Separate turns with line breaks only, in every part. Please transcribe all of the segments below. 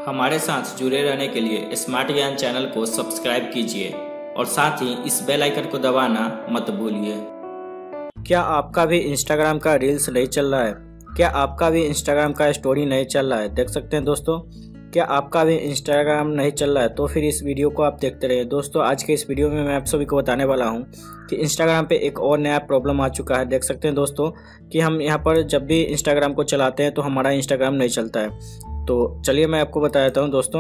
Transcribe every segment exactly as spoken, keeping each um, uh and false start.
हमारे साथ जुड़े रहने के लिए स्मार्ट ज्ञान चैनल को सब्सक्राइब कीजिए और साथ ही इस बेल आइकन को दबाना मत भूलिए।
क्या आपका भी इंस्टाग्राम का रील्स नहीं चल रहा है? क्या आपका भी इंस्टाग्राम का स्टोरी नहीं चल रहा है? देख सकते हैं दोस्तों, क्या आपका भी इंस्टाग्राम नहीं चल रहा है तो फिर इस वीडियो को आप देखते रहिए। दोस्तों आज के इस वीडियो में मैं आप सभी को बताने वाला हूं कि इंस्टाग्राम पे एक और नया प्रॉब्लम आ चुका है। देख सकते हैं दोस्तों कि हम यहां पर जब भी इंस्टाग्राम को चलाते हैं तो हमारा इंस्टाग्राम नहीं चलता है। तो चलिए मैं आपको बता देता हूँ दोस्तों,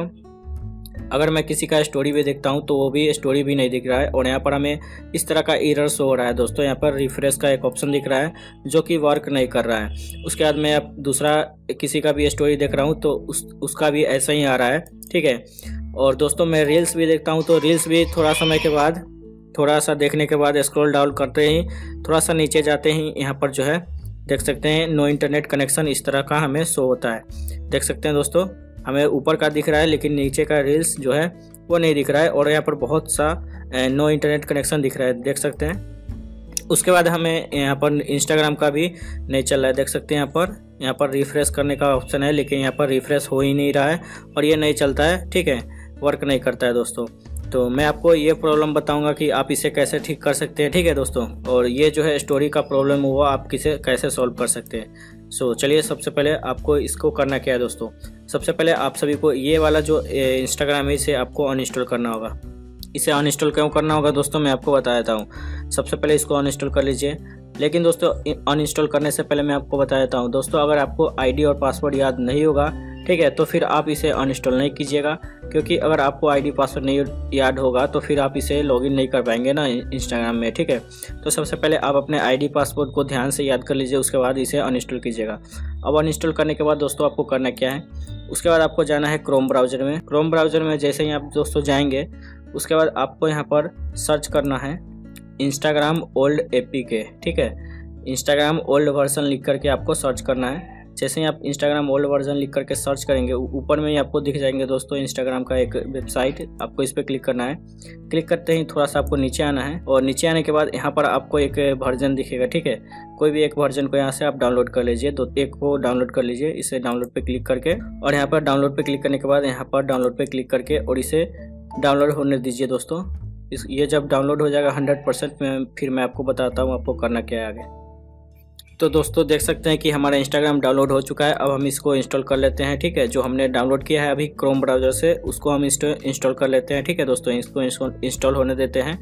अगर मैं किसी का स्टोरी भी देखता हूं तो वो भी स्टोरी भी नहीं दिख रहा है और यहाँ पर हमें इस तरह का एरर शो हो रहा है। दोस्तों यहाँ पर रिफ्रेश का एक ऑप्शन दिख रहा है जो कि वर्क नहीं कर रहा है। उसके बाद मैं अब दूसरा किसी का भी स्टोरी देख रहा हूं तो उस उसका भी ऐसा ही आ रहा है, ठीक है। और दोस्तों मैं रील्स भी देखता हूँ तो रील्स भी थोड़ा समय के बाद, थोड़ा सा देखने के बाद स्क्रॉल डाउन करते ही थोड़ा सा नीचे जाते ही यहाँ पर जो है देख सकते हैं नो इंटरनेट कनेक्शन इस तरह का हमें शो होता है। देख सकते हैं दोस्तों, हमें ऊपर का दिख रहा है लेकिन नीचे का रील्स जो है वो नहीं दिख रहा है और यहाँ पर बहुत सा नो इंटरनेट कनेक्शन दिख रहा है, देख सकते हैं। उसके बाद हमें यहाँ पर इंस्टाग्राम का भी नहीं चल रहा है। देख सकते हैं यहाँ पर यहाँ पर रिफ्रेश करने का ऑप्शन है लेकिन यहाँ पर रिफ्रेश हो ही नहीं रहा है और ये नहीं चलता है, ठीक है, वर्क नहीं करता है दोस्तों। तो मैं आपको ये प्रॉब्लम बताऊंगा कि आप इसे कैसे ठीक कर सकते हैं, ठीक है दोस्तों। और ये जो है स्टोरी का प्रॉब्लम हुआ आप किसे कैसे सॉल्व कर सकते हैं। सो चलिए सबसे पहले आपको इसको करना क्या है दोस्तों। सबसे पहले आप सभी को ये वाला जो इंस्टाग्राम है इसे आपको अनइंस्टॉल करना होगा। इसे अनइंस्टॉल क्यों करना होगा दोस्तों मैं आपको बता देता हूँ। सबसे पहले इसको अनइंस्टॉल कर लीजिए, लेकिन दोस्तों अनइंस्टॉल करने से पहले मैं आपको बता देता हूँ दोस्तों, अगर आपको आईडी और पासवर्ड याद नहीं होगा, ठीक है, तो फिर आप इसे अनइंस्टॉल नहीं कीजिएगा, क्योंकि अगर आपको आईडी पासवर्ड नहीं याद होगा तो फिर आप इसे लॉगिन नहीं कर पाएंगे ना इंस्टाग्राम में, ठीक है। तो सबसे पहले आप अपने आईडी पासवर्ड को ध्यान से याद कर लीजिए, उसके बाद इसे अनइंस्टॉल कीजिएगा। अब अनइंस्टॉल करने के बाद दोस्तों आपको करना क्या है, उसके बाद आपको जाना है क्रोम ब्राउज़र में। क्रोम ब्राउज़र में जैसे ही आप दोस्तों जाएंगे उसके बाद आपको यहाँ पर सर्च करना है इंस्टाग्राम ओल्ड एपीके, ठीक है। इंस्टाग्राम ओल्ड वर्जन लिख करके आपको सर्च करना है। जैसे ही आप इंस्टाग्राम ओल्ड वर्जन लिख करके सर्च करेंगे ऊपर में ही आपको दिख जाएंगे दोस्तों इंस्टाग्राम का एक वेबसाइट, आपको इस पर क्लिक करना है। क्लिक करते ही थोड़ा सा आपको नीचे आना है और नीचे आने के बाद यहाँ पर आपको एक वर्जन दिखेगा, ठीक है। कोई भी एक वर्जन को यहाँ से आप डाउनलोड कर लीजिए, तो एक को डाउनलोड कर लीजिए, इसे डाउनलोड पे क्लिक करके और यहाँ पर डाउनलोड पे क्लिक करने के बाद यहाँ पर डाउनलोड पे क्लिक करके और इसे डाउनलोड होने दीजिए दोस्तों। इस ये जब डाउनलोड हो जाएगा हंड्रेड परसेंट में फिर मैं आपको बताता हूँ आपको करना क्या है आगे। तो दोस्तों देख सकते हैं कि हमारा इंस्टाग्राम डाउनलोड हो चुका है। अब हम इसको इंस्टॉल कर लेते हैं, ठीक है। जो हमने डाउनलोड किया है अभी क्रोम ब्राउज़र से उसको हम इंस्टॉल कर लेते हैं, ठीक है दोस्तों। इसको इंस्टॉल होने देते हैं।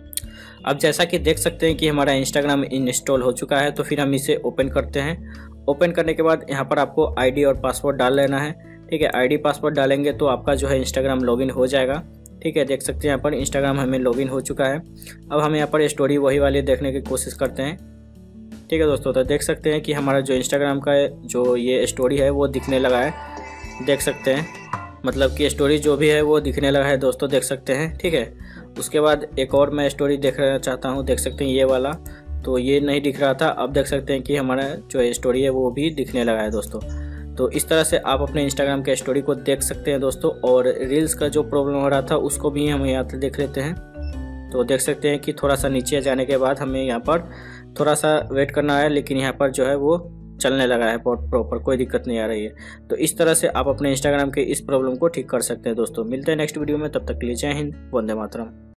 अब जैसा कि देख सकते हैं कि हमारा इंस्टाग्राम इंस्टॉल हो चुका है, तो फिर हम इसे ओपन करते हैं। ओपन करने के बाद यहाँ पर आपको आईडी और पासवर्ड डाल लेना है, ठीक है। आईडी पासवर्ड डालेंगे तो आपका जो है इंस्टाग्राम लॉगिन हो जाएगा, ठीक है। देख सकते हैं यहाँ पर इंस्टाग्राम हमें लॉगिन हो चुका है। अब हम यहाँ पर स्टोरी वही वाली देखने की कोशिश करते हैं, ठीक है दोस्तों। तो देख सकते हैं कि हमारा जो इंस्टाग्राम का जो ये स्टोरी है वो दिखने लगा है, देख सकते हैं, मतलब कि स्टोरी जो भी है वो दिखने लगा है दोस्तों, देख सकते हैं, ठीक है। उसके बाद एक और मैं स्टोरी देखना चाहता हूँ, देख सकते हैं ये वाला, तो ये नहीं दिख रहा था, अब देख सकते हैं कि हमारा जो स्टोरी है वो भी दिखने लगा है दोस्तों। तो इस तरह से आप अपने इंस्टाग्राम के स्टोरी को देख सकते हैं दोस्तों। और रील्स का जो प्रॉब्लम हो रहा था उसको भी हम यहाँ पर देख लेते हैं। तो देख सकते हैं कि थोड़ा सा नीचे जाने के बाद हमें यहाँ पर थोड़ा सा वेट करना है, लेकिन यहाँ पर जो है वो चलने लगा है प्रॉपर, कोई दिक्कत नहीं आ रही है। तो इस तरह से आप अपने इंस्टाग्राम के इस प्रॉब्लम को ठीक कर सकते हैं दोस्तों। मिलते हैं नेक्स्ट वीडियो में, तब तक के लिए जय हिंद, वंदे मातरम।